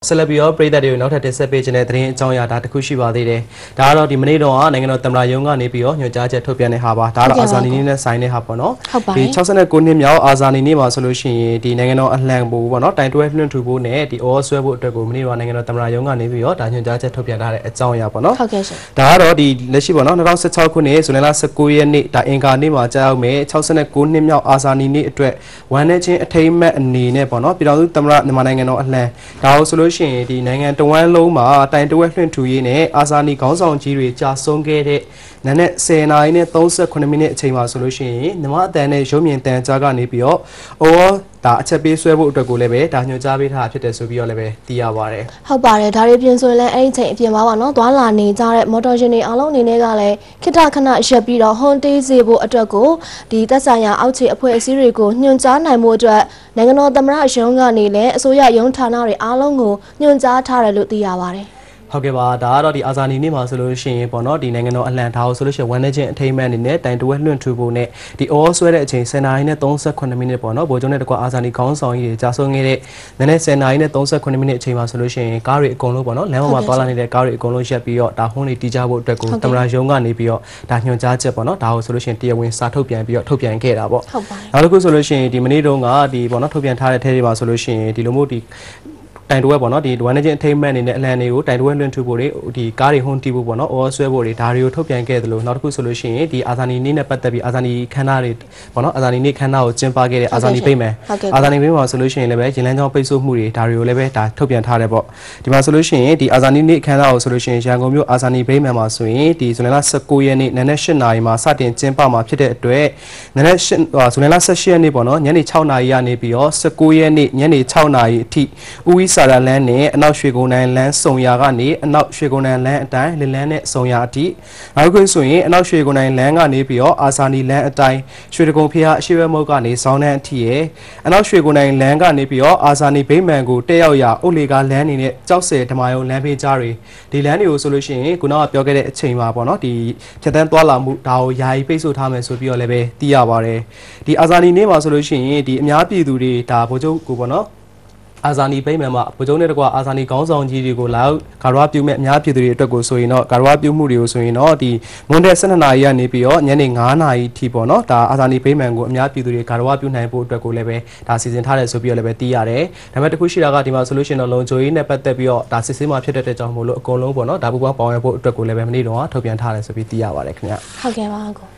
ဆက်လက်ပြီးတော့ပြည်သက်တွေကိုနောက်ထပ်တင်ဆက်ပေးခြင်းတဲ့သတင်းအကြောင်းအရာဒါတစ်ခုရှိပါသေးတယ်။ဒါကတော့ဒီမနေ့တော့နိုင်ငံတော်သမ္မတရုံးကနေပြီးတော့ညွှန်ကြားချက်ထုတ်ပြန်တဲ့ဟာပါ။ဒါကတော့အာဇာနည်နေ့နဲ့ဆိုင်တဲ့ဟာပေါ့နော်။ဒီ69နှစ်မြောက်အာဇာနည်နေ့မှာဆိုလို့ရှိရင်ဒီနိုင်ငံတော်အလှန်ဖို့ပေါ့နော်တိုင်တွဲလွှင့်ထူဖို့နဲ့ဒီအော်ဆွဲဖို့အတွက်ကိုမနေ့တော့နိုင်ငံတော်သမ္မတရုံးကနေပြီးတော့ဒါညွှန်ကြားချက်ထုတ်ပြန်ထားတဲ့အကြောင်းအရာပေါ့နော်။ဟုတ်ကဲ့ရှင်။ဒါကတော့ဒီလက်ရှိပေါ့နော်2016ခုနှစ်ဇွန်လ19ရက်နေ့ဒါအင်္ဂါနေ့မှာကြာရောက်မယ်69နှစ်မြောက်အာဇာနည်နေ့အတွက်ဝန်ထဲချင်းအထိမ်းအမှတ်အနေနဲ့ပေါ့နော်ပြည်တော်စုသမ္မတမြန်မာနိုင်ငံတော်အလှန်ဒါကိုဆိုလို့ရှိရင်ဒီနိုင်ငံတဝန်းလုံးမှာတိုင်တွဲလွှင့်ထူရေးနဲ့အာဇာနည်ခေါင်းဆောင်ကြီးတွေကြာဆုံးခဲ့တဲ့နက်နဲ့10နာရီနဲ့38မိနစ်အချိန်မှာဆိုလို့ရှိရင်မြမအတန်နဲ့ရုံးမြင့်တန်ကြားကနေပြီးတော့အော်ဒါအချက်ပေးဆွဲဖို့အတွက်ကိုလည်းပဲဒါညွှန်ကြားပေးထားဖြစ်တယ်ဆိုပြီးတော့လည်းပဲသိရပါတယ်ဟုတ်ပါတယ်ဒါတွေပြင်ဆိုရင်လည်းအဲ့ဒီချိန်အပြင်ပါနော်သွားလာနေကြတဲ့မော်တော်ယာဉ်တွေအားလုံးအနေနဲ့ကလည်းခိတခဏရပ်ပြီးတော့ဟွန်တေးစေဖို့အတွက်ကိုဒီသက်ဆိုင်ရာအောက်ခြေအဖွဲ့အစည်းတွေကိုညွှန်ကြားနိုင်မှုအတွက်နိုင်ငံတော်သမ္မတရုံးကနေလည်းအစိုးရရုံးဌာနတွေအားလုံးကိုညွှန်ကြားထားတယ်လို့သိရပါတယ်ဟုတ်ကဲ့ပါဒါကတော့ဒီအာဇာနည်နေ့မှာဆိုလို့ရှိရင်ပေါ့နော်ဒီနိုင်ငံတော်အလံထားကိုဆိုလို့ရှိရင်ဝန်ထဲချင်းအထိမ်းအမှတ်အနေနဲ့တိုင်တွဲလွှင့်ထူဖို့နဲ့ဒီအော်ဆွဲတဲ့အချိန်10နာရီနဲ့38မိနစ်ပေါ့နော်ဗိုလ်ချုပ်နဲ့တကွာအာဇာနည်ခေါင်းဆောင်ကြီးတွေကြာဆုံးခဲ့တဲ့နည်းနည်း10နာရီနဲ့38မိနစ်အချိန်မှာဆိုလို့ရှိရင်ကားတွေအကုန်လုံးပေါ့နော်လမ်းပေါ်မှာသွားလာနေတဲ့ကားတွေအကုန်လုံးရပ်ပြီးတော့ဒါဟွန်းတွေတီးကြဖို့အတွက်ကိုသမ္မတရုံးကနေပြီးတော့ဒါညွှန်ကြားချက်ပေါ့နော်ဒါကိုဆိုလို့ရှိရင်တရားဝင်စာထုတ်ပြန်ပြီးတော့ထုတ်ပြန်ခဲ့တာပေါ့ဟုတ်ပါတယ်နောက်တစ်ခုဆိုလို့ရှိရင်ဒီမနေ့တုန်းကဒီပေါ့နော်ထုတ်ပြန်ထားတဲ့ထဲတွေမှာဆိုလို့ရှိရင်ဒီလိုမျိုးဒီတိုင်တွဲပေါ့နော်ဒီဝန်ထဲချင်းအထိမ်းအမှတ်အနေနဲ့အလံတွေကိုတိုင်တွဲလွှင့်ထူဖို့တွေဒီကားတွေဟွန်းတီးဖို့ပေါ့နော်အော်ဆွဲဖို့တွေဒါတွေကိုထုတ်ပြန်ခဲ့တယ်လို့နောက်တစ်ခုဆိုလို့ရှိရင်ဒီအာဇာနည်နေ့နဲ့ပတ်သက်ပြီးအာဇာနည်ခန်းနာတွေပေါ့နော်အာဇာနည်နေ့ခန်းနာကိုကျင်းပခဲ့တဲ့အာဇာနည်ပိတ်မယ်အာဇာနည်ပိတ်မှာဆိုလို့ရှိရင်လည်းပဲရင်လန်းချောင်းပိတ်ဆို့မှုတွေဒါတွေကိုလည်းပဲဒါထုတ်ပြန်ထားတယ်ပေါ့ဒီမှာဆိုလို့ရှိရင်ဒီအာဇာနည်နေ့ခန်းနာကိုဆိုလို့ရှိရင်ရန်ကုန်မြို့အာဇာနည်ပိတ်မယ်မှာဆိုရင်ဒီဇွန်လ19ရက်နေ့နံနက်8နာရီမှာစတင်ကျင်းပမှာဖြစ်တဲ့အတွက်နံနက်ဇွန်လ18ရက်နေ့ပေါ့နော်ညနေ6နာရီကနေပြီးတော့19ရက်နေ့ညနေ6နာရီအထိဦးဝီစာရလန်းနဲ့အနောက်ရွှေကုန်းတိုင်းလမ်းစုံရာကနေအနောက်ရွှေကုန်းတိုင်းလမ်းအတိုင်းလလန်းနဲ့စုံရာအထိနောက်ခွင့်ဆိုရင်အနောက်ရွှေကုန်းတိုင်းလမ်းကနေပြီးတော့အာဇာနည်လမ်းအတိုင်းရွှေတကုံဖျားအရှိဘက်မုတ်ကနေဇောင်းတန်းအထိရဲ့အနောက်ရွှေကုန်းတိုင်းလမ်းကနေပြီးတော့အာဇာနည်ဗိမာန်ကိုတက်ရောက်ရာအုတ်လေကားလမ်းနေနဲ့ကြောက်စဲဓမာယုံလမ်းဖေးကြားတွေဒီလမ်းတွေကိုဆိုလို့ရှိရင်ခုနကပြောခဲ့တဲ့အချိန်မှာပေါ့နော်ဒီဖြတ်တန်းသွားလာမှုဒါကိုယာယီပိတ်ဆို့ထားမယ်ဆိုပြီးတော့လည်းပဲသိရပါတယ်ဒီအာဇာနည်နေ့မှာဆိုလို့ရှိရင်ဒီအများပြည်သူတွေဒါဗိုလ်ချုပ်ကိုပေါ့နော်အာဇာနည်ပိတ်မယ်မှာဗိုလ်ချုပ်နဲ့တကွာအာဇာနည်ခေါင်းဆောင်ကြီးတွေကိုလာကာရဝပြုမဲ့အများပြည်သူတွေအတွက်ကိုဆိုရင်တော့ကာရဝပြုမှုတွေကိုဆိုရင်တော့ဒီမွန်းတဲ့12နာရီကနေပြီးတော့ညနေ9နာရီထိပေါ့နော်ဒါအာဇာနည်ပိတ်မယ်ကိုအများပြည်သူတွေကာရဝပြုနိုင်ဖို့အတွက်ကိုလည်းပဲဒါစီစဉ်ထားတယ်ဆိုပြီးတော့လည်းပဲသိရတယ်ဒါပေမဲ့တခုရှိတာကဒီမှာဆိုလို့ရှိရင်တော့လုံခြုံရေးနဲ့ပတ်သက်ပြီးတော့ဒါစစ်ဆေးမှဖြစ်တဲ့ကြောင့်မို့လို့အကုန်လုံးပေါ့နော်ဒါပူပေါင်းပေါင်းရဖို့အတွက်ကိုလည်းပဲမနေ့တော့ထုတ်ပြန်ထားတယ်ဆိုပြီးသိရပါတယ်ခင်ဗျဟုတ်ကဲ့ပါကို